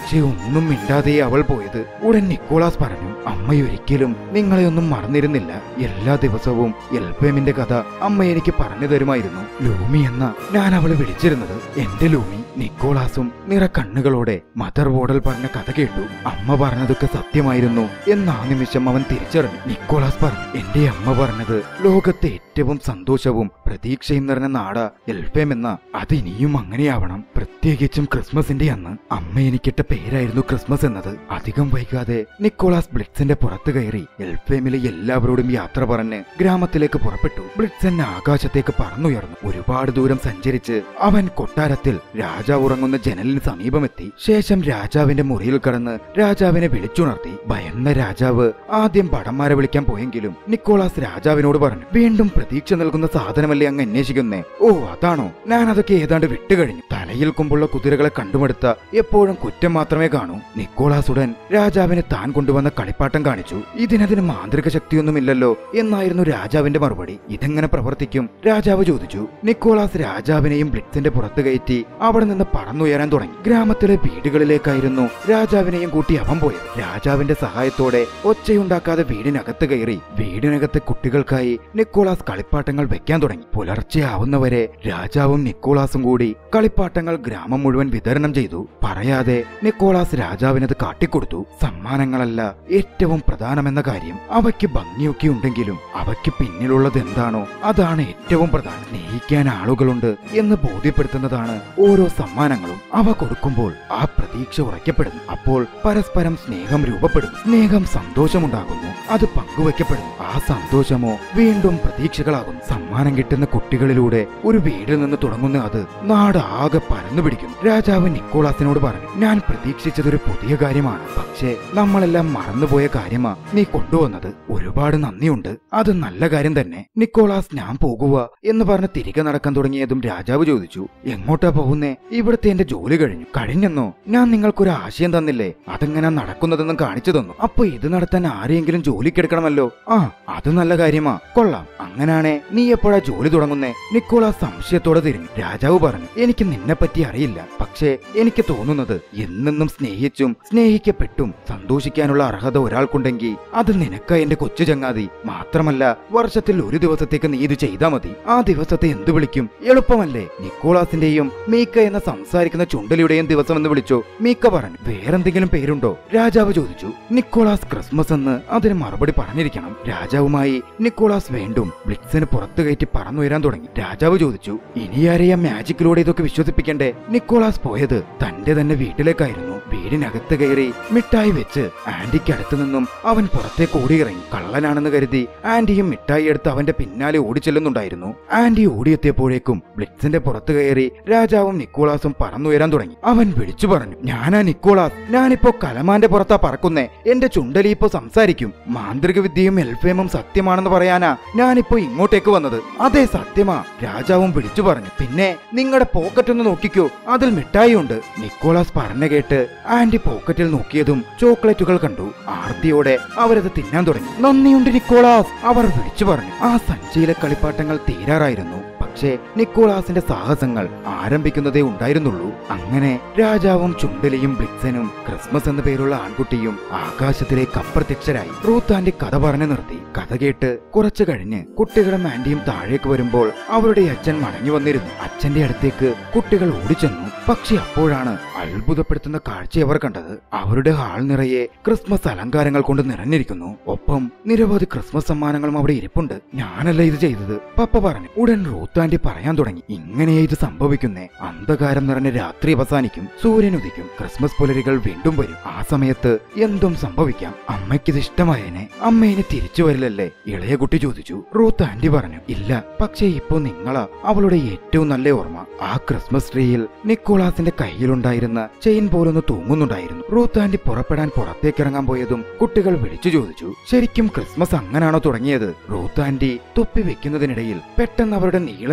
Speaker 1: പക്ഷെ ഒന്നും മിണ്ടാതെ അവൾ പോയത്. ഉടൻ നിക്കോളാസ് പറഞ്ഞു, അമ്മയൊരിക്കലും നിങ്ങളെ ഒന്നും മറന്നിരുന്നില്ല. എല്ലാ ദിവസവും എൽഫേമിന്റെ കഥ അമ്മ എനിക്ക് പറഞ്ഞു തരുമായിരുന്നു. ലൂമി എന്ന ഞാൻ അവളെ വിളിച്ചിരുന്നത്. എന്റെ ലൂമി. നിക്കോളാസും നിറ കണ്ണുകളോടെ മദർ വോഡൽ പറഞ്ഞ കഥ കേട്ടു. അമ്മ പറഞ്ഞതൊക്കെ സത്യമായിരുന്നു എന്ന് ആ നിമിഷം അവൻ തിരിച്ചറിഞ്ഞു. നിക്കോളാസ് പറഞ്ഞു, എന്റെ അമ്മ പറഞ്ഞത് ലോകത്തെ ഏറ്റവും സന്തോഷവും പ്രതീക്ഷയും നിറഞ്ഞ നാട എൽഫേം എന്ന. അത് ഇനിയും അങ്ങനെയാവണം. പ്രത്യേകിച്ചും ക്രിസ്മസിന്റെ അന്ന്. അമ്മ എനിക്കിട്ട പേരായിരുന്നു ക്രിസ്മസ് എന്നത്. അധികം വൈകാതെ നിക്കോളാസ് ബ്ലിറ്റ്സിന്റെ പുറത്ത് കയറി എൽഫേമിലെ എല്ലാവരോടും യാത്ര പറഞ്ഞ് ഗ്രാമത്തിലേക്ക് പുറപ്പെട്ടു. ബ്ലിറ്റ്സൻ ആകാശത്തേക്ക് പറന്നുയർന്നു. ഒരുപാട് ദൂരം സഞ്ചരിച്ച് അവൻ കൊട്ടാരത്തിൽ രാജാവ് ഉറങ്ങുന്ന ജനലിന് സമീപമെത്തി. ശേഷം രാജാവിന്റെ മുറിയിൽ കടന്ന് രാജാവിനെ വിളിച്ചുണർത്തി. ഭയന്ന രാജാവ് ആദ്യം ഭടന്മാരെ വിളിക്കാൻ പോയെങ്കിലും നിക്കോളാസ് രാജാവിനോട് പറഞ്ഞു, വീണ്ടും പ്രതീക്ഷ നൽകുന്ന സാധനമല്ലേ അങ്ങ് അന്വേഷിക്കുന്നേ? ഓ അതാണോ? ഞാൻ അതൊക്കെ ഏതാണ്ട് വിട്ടുകഴിഞ്ഞു. തലയിൽ കൊമ്പുള്ള കുതിരകളെ കണ്ടുമെടുത്ത എപ്പോഴും കുറ്റം മാത്രമേ കാണൂ. നിക്കോളാസ് ഉടൻ രാജാവിന് താൻ കൊണ്ടുവന്ന കളിപ്പാട്ടം കാണിച്ചു. ഇതിനതിന് മാന്ത്രിക ശക്തിയൊന്നുമില്ലല്ലോ എന്നായിരുന്നു രാജാവിന്റെ മറുപടി. ഇതെങ്ങനെ പ്രവർത്തിക്കും? രാജാവ് ചോദിച്ചു. നിക്കോളാസ് രാജാവിനെയും ബ്ലിറ്റ്സിന്റെ പുറത്ത് കയറ്റി അവിടെ നിന്ന് പറന്നുയരാൻ തുടങ്ങി. ഗ്രാമത്തിലെ വീടുകളിലേക്കായിരുന്നു രാജാവിനെയും കൂട്ടി അവൻ പോയത്. രാജാവിന്റെ സഹായത്തോടെ ഒച്ചയുണ്ടാക്കാതെ വീടിനകത്ത് കയറി. വീടിനകത്തെ കുട്ടികൾക്കായി നിക്കോളാസ് കളിപ്പാട്ടങ്ങൾ വെക്കാൻ തുടങ്ങി. പുലർച്ചെ ആവുന്നവരെ രാജാവും നിക്കോളാസും കൂടി കളിപ്പാട്ടങ്ങൾ ഗ്രാമം മുഴുവൻ വിതരണം ചെയ്തു. പറയാതെ നിക്കോളാസ് രാജാവിനത് കാട്ടിക്കൊടുത്തു. സമ്മാനങ്ങളല്ല ഏറ്റവും പ്രധാനമെന്ന കാര്യം. അവയ്ക്ക് ഭംഗിയൊക്കെ ഉണ്ടെങ്കിലും അവയ്ക്ക് പിന്നിലുള്ളത് എന്താണോ അതാണ് ഏറ്റവും പ്രധാനം. സ്നേഹിക്കാൻ ആളുകളുണ്ട് എന്ന് ബോധ്യപ്പെടുത്തുന്നതാണ് ഓരോ സമ്മാനങ്ങളും. അവ കൊടുക്കുമ്പോൾ ആ പ്രതീക്ഷ ഉറയ്ക്കപ്പെടുന്നു. അപ്പോൾ പരസ്പരം സ്നേഹം രൂപപ്പെടുന്നു. സ്നേഹം സന്തോഷമുണ്ടാകുന്നു. അത് പങ്കുവയ്ക്കപ്പെടുന്നു. ആ സന്തോഷമോ വീണ്ടും പ്രതീക്ഷകളാകുന്നു. സമ്മാനം കിട്ടുന്ന കുട്ടികളിലൂടെ ഒരു വീടിൽ നിന്ന് തുടങ്ങുന്ന അത് നാടാകെ പരന്നു പിടിക്കുന്നു. രാജാവ് നിക്കോളാസിനോട് പറഞ്ഞു, ഞാൻ പ്രതീക്ഷിച്ചതൊരു പുതിയ കാര്യമാണ്. പക്ഷേ നമ്മളെല്ലാം മറന്നുപോയ കാര്യമാ നീ കൊണ്ടുവന്നത്. ഒരുപാട് നന്ദിയുണ്ട്. അത് നല്ല കാര്യം തന്നെ. നിക്കോളാസ്, ഞാൻ പോകുക എന്ന് പറഞ്ഞ് തിരികെ നടക്കാൻ തുടങ്ങിയതും രാജാവ് ചോദിച്ചു, എങ്ങോട്ടാ പോകുന്നേ? ഇവിടുത്തെ എന്റെ ജോലി കഴിഞ്ഞെന്നോ? ഞാൻ നിങ്ങൾക്കൊരു ആശയം തന്നില്ലേ? അതെങ്ങനെ നടക്കുന്നതെന്നും കാണിച്ചു തന്നു. അപ്പൊ ഇത് നടത്താൻ ആരെയെങ്കിലും ജോലിക്കെടുക്കണമല്ലോ. ആ, അത് നല്ല കാര്യമാ. കൊള്ളാം. അങ്ങനാണേ നീ എപ്പോഴാ ജോലി തുടങ്ങുന്നേ? നിക്കോളാസ് സംശയത്തോടെ തിരിഞ്ഞു. രാജാവ് പറഞ്ഞു, എനിക്ക് നിന്നെപ്പറ്റി അറിയില്ല. പക്ഷേ എനിക്ക് തോന്നുന്നത് എന്നെന്നും സ്നേഹിച്ചും സ്നേഹിക്കപ്പെട്ടും സന്തോഷിക്കാനുള്ള അർഹത ഒരാൾക്കുണ്ടെങ്കിൽ അത് നിനക്ക എന്റെ കൊച്ചു ചങ്ങാതി. മാത്രമല്ല വർഷത്തിൽ ഒരു ദിവസത്തേക്ക് നീ ഇത് ചെയ്താൽ മതി. ആ ദിവസത്തെ എന്തു വിളിക്കും? എളുപ്പമല്ലേ? നിക്കോളാസിന്റെയും മീക്ക എന്ന സംസാരിക്കുന്ന ചുണ്ടലിയുടെയും ദിവസം എന്ന് വിളിച്ചോ? മീക്ക പറഞ്ഞു. വേറെന്തെങ്കിലും പേരുണ്ടോ? രാജാവ് ചോദിച്ചു. നിക്കോളാസ് ക്രിസ്മസ് എന്ന് അതിന് മറുപടി പറഞ്ഞിരിക്കണം. രാജാവുമായി നിക്കോളാസ് വീണ്ടും ബ്ലിറ്റ്സിന് പുറത്തു കയറ്റി പറന്നുയരാൻ തുടങ്ങി. രാജാവ് ചോദിച്ചു, ഇനിയാരെയാ മാജിക്കിലൂടെ ഇതൊക്കെ വിശ്വസിപ്പിക്കണ്ടേ? നിക്കോളാസ് പോയത് തന്റെ തന്നെ വീട്ടിലേക്കായിരുന്നു. വീടിനകത്ത് കയറി മിഠായി വെച്ച് ആന്റിക്ക് അടുത്തു നിന്നും അവൻ പുറത്തേക്ക് ഓടിയിറങ്ങി. കള്ളനാണെന്ന് കരുതി ആന്റിയും മിഠായി എടുത്ത് അവന്റെ പിന്നാലെ ഓടിച്ചെല്ലുന്നുണ്ടായിരുന്നു. ആന്റി ഓടിയെത്തിയപ്പോഴേക്കും ബ്ലിറ്റ്സിന്റെ പുറത്ത് കയറി രാജാവും നിക്കോളാസും പറന്നുയരാൻ തുടങ്ങി. അവൻ വിളിച്ചു പറഞ്ഞു, ഞാനാ നിക്കോളാസ്. ഞാനിപ്പോ കലമാന്റെ പുറത്താ പറക്കുന്നേ. എന്റെ ചുണ്ടലി ഇപ്പോ സംസാരിക്കും. മാന്ത്രിക വിദ്യയും എൽഫേമും സത്യമാണെന്ന് പറയാനാ ഞാനിപ്പോ ഇങ്ങോട്ടേക്ക് വന്നത്. അതെ, സത്യമാ. രാജാവും വിളിച്ചു പറഞ്ഞു. പിന്നെ നിങ്ങളുടെ പോക്കറ്റ് ഒന്ന് നോക്കിക്കോ, അതിൽ മിഠായി ഉണ്ട്. നിക്കോളാസ് പറഞ്ഞു കേട്ട് ആന്റി പോക്കറ്റിൽ നോക്കിയതും ചോക്ലേറ്റുകൾ കണ്ടു. ആർത്തിയോടെ അവരത് തിന്നാൻ തുടങ്ങി. നന്ദിയുണ്ട് നിക്കോളാസ്, അവർ വിളിച്ചു പറഞ്ഞു. ആ സഞ്ചിയിലെ കളിപ്പാട്ടങ്ങൾ തീരാറായിരുന്നു. പക്ഷേ നിക്കോളാസിന്റെ സാഹസങ്ങൾ ആരംഭിക്കുന്നതേ ഉണ്ടായിരുന്നുള്ളൂ. അങ്ങനെ രാജാവും ചുണ്ടലിയും ബ്ലിറ്റ്സനും ക്രിസ്മസ് എന്ന പേരുള്ള ആൺകുട്ടിയും ആകാശത്തിലേക്ക് അപ്രത്യക്ഷരായി. റൂത്ത് ആന്റി കഥ പറഞ്ഞു നിർത്തി. കഥ കേട്ട് കുറച്ചു കഴിഞ്ഞ് കുട്ടികളും ആന്റിയും താഴേക്ക് വരുമ്പോൾ അവരുടെ അച്ഛൻ മടങ്ങി വന്നിരുന്നു. അച്ഛന്റെ അടുത്തേക്ക് കുട്ടികൾ ഓടിച്ചെന്നു. പക്ഷെ അപ്പോഴാണ് അത്ഭുതപ്പെടുത്തുന്ന കാഴ്ച അവർ കണ്ടത്. അവരുടെ ഹാൾ നിറയെ ക്രിസ്മസ് അലങ്കാരങ്ങൾ കൊണ്ട് നിറഞ്ഞിരിക്കുന്നു. ഒപ്പം നിരവധി ക്രിസ്മസ് സമ്മാനങ്ങളും അവിടെ ഇരിപ്പുണ്ട്. ഞാനല്ല ഇത് ചെയ്തത്, പപ്പ പറഞ്ഞു. ഉടൻ റൂത്ത് ആന്റി പറയാൻ തുടങ്ങി, ഇങ്ങനെയാ ഇത് സംഭവിക്കുന്നേ. അന്ധകാരം നിറഞ്ഞ രാത്രി അവസാനിക്കും, സൂര്യൻ ഉദിക്കും, ക്രിസ്മസ് പുലരികൾ വീണ്ടും വരും. ആ സമയത്ത് എന്തും സംഭവിക്കാം. അമ്മയ്ക്കിത് ഇഷ്ടമായേനെ. അമ്മ ഇനി തിരിച്ചു വരില്ലല്ലേ? ഇളയ കുട്ടി ചോദിച്ചു. റൂത്ത് ആന്റി പറഞ്ഞു, ഇല്ല. പക്ഷേ ഇപ്പോ നിങ്ങളാ അവളുടെ ഏറ്റവും നല്ല ഓർമ്മ. ആ ക്രിസ്മസ് ട്രീയിൽ നിക്കോളാസിന്റെ കയ്യിലുണ്ടായിരുന്ന ചെയിൻ പോലൊന്ന് തൂങ്ങുന്നുണ്ടായിരുന്നു. റൂത്ത് ആന്റി പുറപ്പെടാൻ പുറത്തേക്കിറങ്ങാൻ പോയതും കുട്ടികൾ വിളിച്ചു ചോദിച്ചു, ശരിക്കും ക്രിസ്മസ് അങ്ങനാണോ തുടങ്ങിയത്? റൂത്ത് ആന്റി തൊപ്പി വെക്കുന്നതിനിടയിൽ പെട്ടെന്ന് അവരുടെ നീളൻ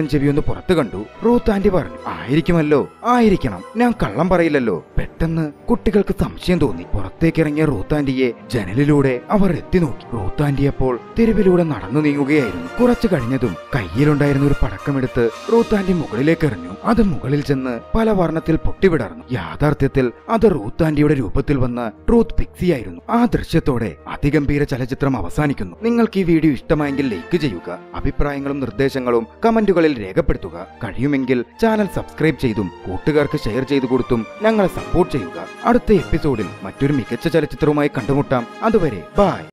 Speaker 1: മുഴുവൻ ചെവിയൊന്ന് പുറത്തു കണ്ടു. റൂത്ത് ആന്റി പറഞ്ഞു, ആയിരിക്കുമല്ലോ, ആയിരിക്കണം, ഞാൻ കള്ളം പറയില്ലല്ലോ. പെട്ടെന്ന് കുട്ടികൾക്ക് സംശയം തോന്നി. പുറത്തേക്ക് ഇറങ്ങിയ റൂത്ത് ആന്റിയെ ജനലിലൂടെ അവർ എത്തി നോക്കി. റൂത്ത് ആന്റി അപ്പോൾ തെരുവിലൂടെ നടന്നു നീങ്ങുകയായിരുന്നു. കുറച്ചു കഴിഞ്ഞതും കയ്യിലുണ്ടായിരുന്ന ഒരു പടക്കമെടുത്ത് റൂത്ത് ആന്റി മുകളിലേക്ക് എറിഞ്ഞു. അത് മുകളിൽ ചെന്ന് പല വർണ്ണത്തിൽ പൊട്ടിവിടർന്നു. യാഥാർത്ഥ്യത്തിൽ അത് റൂത്ത് ആന്റിയുടെ രൂപത്തിൽ വന്ന ട്രൂത്ത് പിക്സിയായിരുന്നു. ആ ദൃശ്യത്തോടെ അതിഗംഭീര ചലച്ചിത്രം അവസാനിക്കുന്നു. നിങ്ങൾക്ക് ഈ വീഡിയോ ഇഷ്ടമായെങ്കിൽ ലൈക്ക് ചെയ്യുക. അഭിപ്രായങ്ങളും നിർദ്ദേശങ്ങളും കമന്റുകളിൽ രേഖപ്പെടുത്തുക. കഴിയുമെങ്കിൽ ചാനൽ സബ്സ്ക്രൈബ് ചെയ്തും കൂട്ടുകാർക്ക് ഷെയർ ചെയ്തു കൊടുത്തും ഞങ്ങളെ സപ്പോർട്ട് ചെയ്യുക. അടുത്ത എപ്പിസോഡിൽ മറ്റൊരു മികച്ച ചലച്ചിത്രവുമായി കണ്ടുമുട്ടാം. അതുവരെ ബൈ.